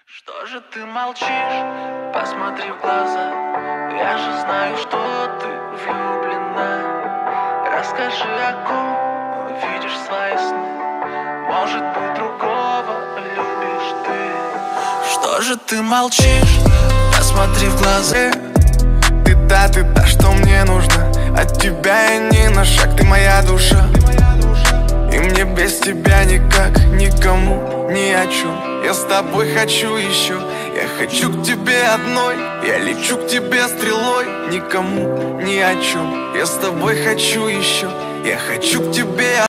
Что же ты молчишь? Посмотри в глаза. Я же знаю, что ты влюблена. Расскажи, о ком видишь свои сны. Может быть, другого любишь ты. Что же ты молчишь? Посмотри в глаза. Ты та, что мне нужно. От тебя я ни на шаг, ты моя душа. И мне без тебя никак, никому, ни о чем. Я с тобой хочу еще. Я хочу к тебе одной. Я лечу к тебе стрелой. Никому, ни о чем. Я с тобой хочу еще. Я хочу к тебе.